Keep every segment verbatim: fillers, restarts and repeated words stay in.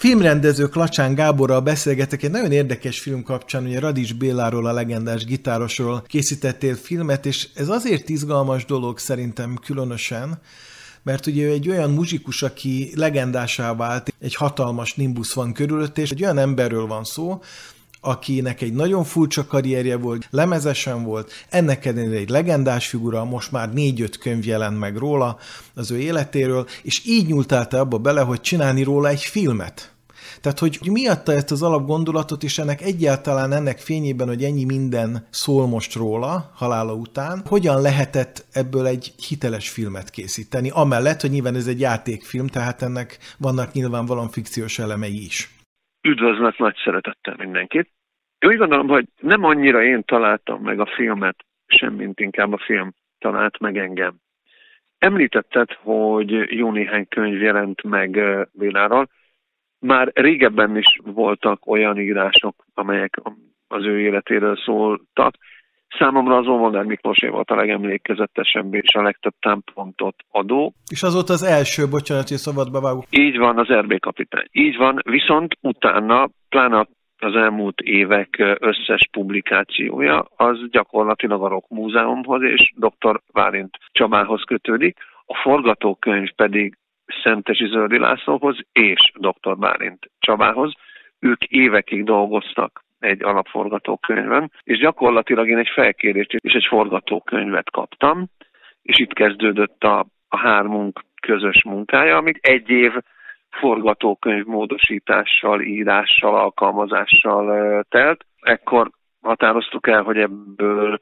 filmrendező Klacsán Gáborral beszélgetek egy nagyon érdekes film kapcsán, ugye Radics Béláról, a legendás gitárosról készítettél filmet, és ez azért izgalmas dolog szerintem különösen, mert ugye egy olyan muzsikus, aki legendásá vált, egy hatalmas nimbusz van körülött, és egy olyan emberről van szó, akinek egy nagyon furcsa karrierje volt, lemezesen volt, ennek ellenére egy legendás figura, most már négy-öt könyv jelent meg róla, az ő életéről, és így nyúltál te abba bele, hogy csinálni róla egy filmet. Tehát, hogy mi adta ezt az alapgondolatot, és ennek egyáltalán ennek fényében, hogy ennyi minden szól most róla, halála után, hogyan lehetett ebből egy hiteles filmet készíteni, amellett, hogy nyilván ez egy játékfilm, tehát ennek vannak nyilvánvalóan fikciós elemei is. Üdvözlök nagy szeretettel mindenkit. Én úgy gondolom, hogy nem annyira én találtam meg a filmet, semmint inkább a film talált meg engem. Említetted, hogy jó néhány könyv jelent meg Béláról. Már régebben is voltak olyan írások, amelyek az ő életéről szóltak. Számomra az Ómodár Miklósé volt a legemlékezetesebb és a legtöbb támpontot adó. És az volt az első, bocsánat, hogy szabadba vágok. Így van, az er bé kapitány. Így van, viszont utána, pláne az elmúlt évek összes publikációja, az gyakorlatilag a Rock Múzeumhoz és doktor Bálint Csabához kötődik. A forgatókönyv pedig Szentesi Zöldi Lászlóhoz és doktor Bálint Csabához. Ők évekig dolgoztak egy alapforgatókönyvön, és gyakorlatilag én egy felkérést és egy forgatókönyvet kaptam, és itt kezdődött a, a hármunk közös munkája, amit egy év forgatókönyv módosítással, írással, alkalmazással telt. Ekkor határoztuk el, hogy ebből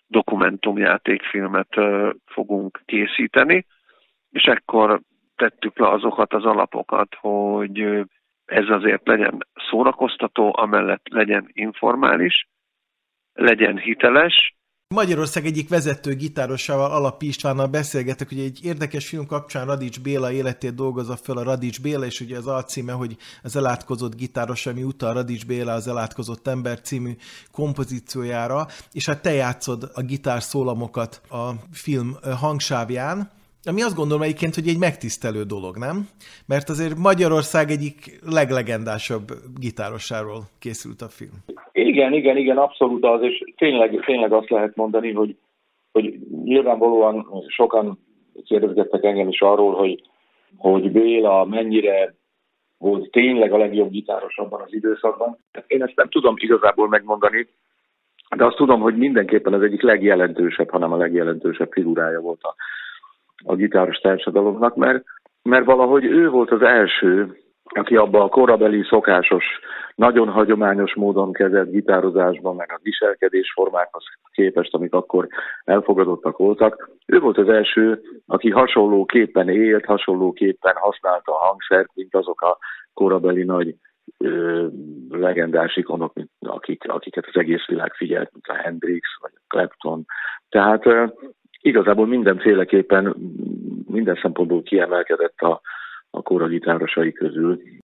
dokumentumjátékfilmet fogunk készíteni, és ekkor tettük le azokat az alapokat, hogy ez azért legyen szórakoztató, amellett legyen informális, legyen hiteles. Magyarország egyik vezető gitárosával, Alap Istvánnal beszélgetek, hogy egy érdekes film kapcsán Radics Béla életét dolgozza föl a Radics Béla, és ugye az alcíme, hogy az elátkozott gitáros, ami utal Radics Béla az elátkozott ember című kompozíciójára, és hát te játszod a gitár szólamokat a film hangsávján, ami azt gondolom egyébként, hogy egy megtisztelő dolog, nem? Mert azért Magyarország egyik leglegendásabb gitárosáról készült a film. Igen, igen, igen, abszolút az, és tényleg, tényleg azt lehet mondani, hogy, hogy nyilvánvalóan sokan kérdezgettek engem is arról, hogy, hogy Béla mennyire volt tényleg a legjobb gitáros abban az időszakban. Én ezt nem tudom igazából megmondani, de azt tudom, hogy mindenképpen az egyik legjelentősebb, hanem a legjelentősebb figurája volt a a gitáros társadalomnak, mert, mert valahogy ő volt az első, aki abban a korabeli szokásos, nagyon hagyományos módon kezelt gitározásban, meg a viselkedésformákhoz képest, amik akkor elfogadottak voltak. Ő volt az első, aki hasonlóképpen élt, hasonlóképpen használta a hangszert, mint azok a korabeli nagy ö, legendás ikonok, akik, akiket az egész világ figyelt, mint a Hendrix vagy a Clapton. Tehát ö, igazából mindenféleképpen, minden szempontból kiemelkedett a, a kora gitárosai közül.